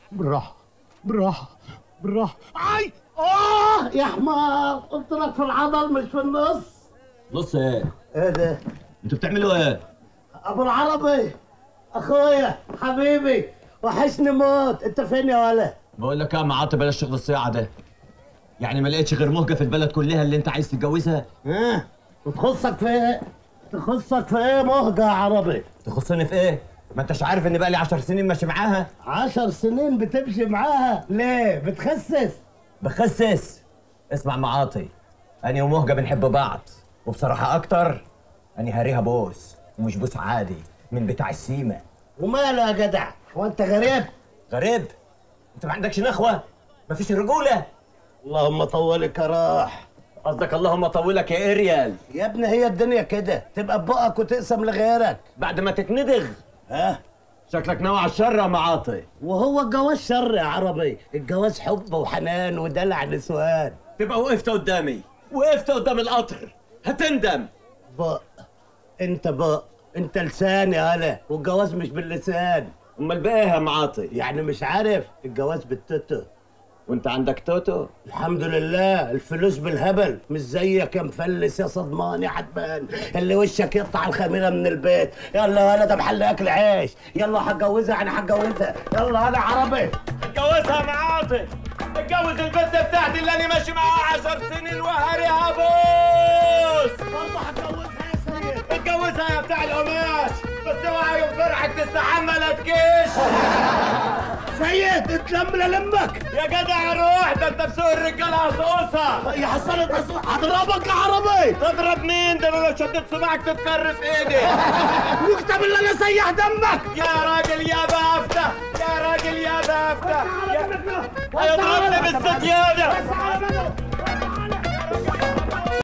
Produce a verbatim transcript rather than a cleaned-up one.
بالراحه بالراحه بالراحه. اي اه يا حمار، قلت لك في العضل مش في النص. نص ايه؟ ايه ده؟ انتوا بتعملوا ايه؟ ابو العربي اخويا حبيبي وحشني موت، انت فين يا ولا؟ بقول لك يا عم عاطي بلاش شغل الصياعه ده. يعني ما لقيتش غير مهجه في البلد كلها اللي انت عايز تتجوزها؟ ها؟ وتخصك في ايه؟ تخصك في ايه مهجة يا عربي؟ تخصني في ايه؟ ما انتش عارف ان بقى لي عشر سنين ماشي معاها؟ عشر سنين بتمشي معاها؟ ليه؟ بتخسس؟ بخسس. اسمع معاطي، أنا ومهجة بنحب بعض، وبصراحة أكتر أنا هاريها بوس، ومش بوس عادي من بتاع السيمة. وماله يا جدع؟ هو أنت غريب؟ غريب؟ أنت ما عندكش نخوة؟ مفيش رجولة؟ اللهم طولك يا راح. قصدك اللهم طولك يا إريال. يا ابني هي الدنيا كده، تبقى ببقك وتقسم لغيرك بعد ما تتندغ. ها؟ شكلك ناوي على الشر يا معاطي. وهو الجواز شر يا عربي، الجواز حب وحنان ودلع نسوان. تبقى وقفت قدامي، وقفت قدام القطر، هتندم. بق انت بق انت لسان يا هلا، والجواز مش باللسان. امال بقى ايه يا معاطي؟ يعني مش عارف الجواز بالتوتو. وانت عندك توتو؟ الحمد لله، الفلوس بالهبل، مش زيك يا مفلس يا صدمان يا حدبان اللي وشك يقطع الخميره من البيت. يلا انا ده محل اكل عيش، يلا هتجوزها انا هتجوزها، يلا انا عربي. اتجوزها يا معاطي، اتجوز البنت بتاعتي اللي انا ماشي معاها عشر سنين وهاريها بوس. برضه هتجوزها يا سيد. اتجوزها يا بتاع القماش، بس اوعى يوم فرحك تستحمى لا تكش. سيد اتلم للمك يا جدع روح، ده انت بسوق الرجاله هصوصها. يا حصلت هضربك يا عربي. تضرب مين؟ ده انا لو شديت صباعك تتكر في ايدي. واكتب اللي انا سيح دمك. يا راجل يا بافتة، يا راجل يا بافتة، هيضربني بالسجادة.